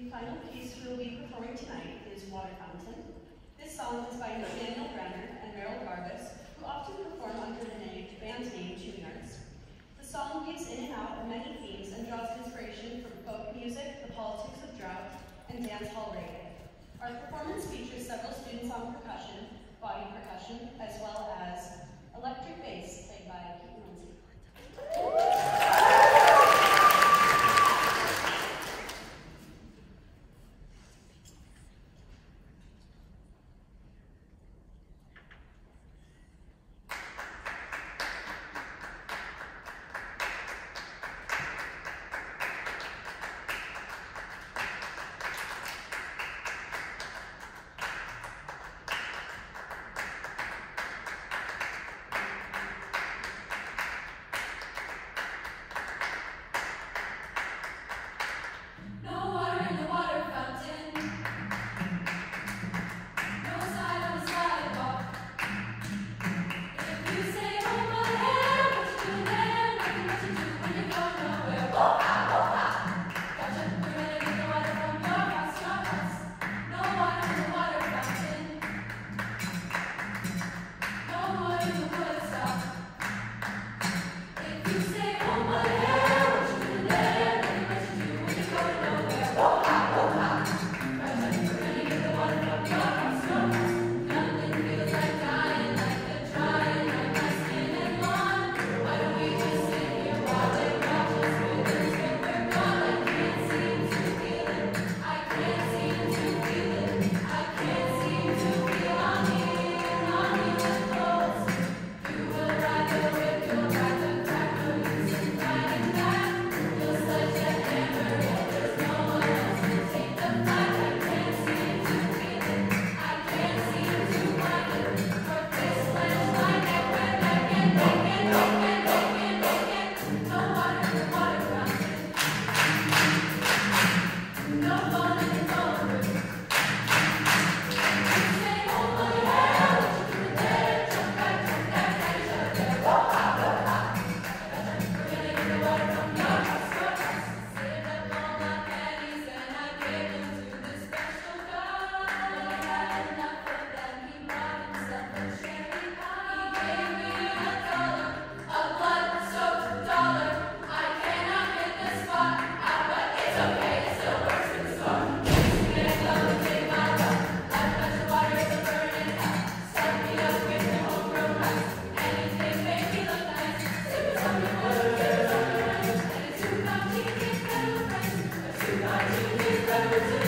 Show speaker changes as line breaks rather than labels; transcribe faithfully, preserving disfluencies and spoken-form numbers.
The final piece we will be performing tonight is Water Fountain. This song is by Nathaniel Brenner and Merrill Garbus, who often perform under the name, band name Tuneyards. The song weaves in and out of many themes and draws inspiration from folk music, the politics of drought, and dance hall reggae. Our performance features several students on percussion, body percussion, as well as electric bass played by Keaton Lindsay.
Thank you.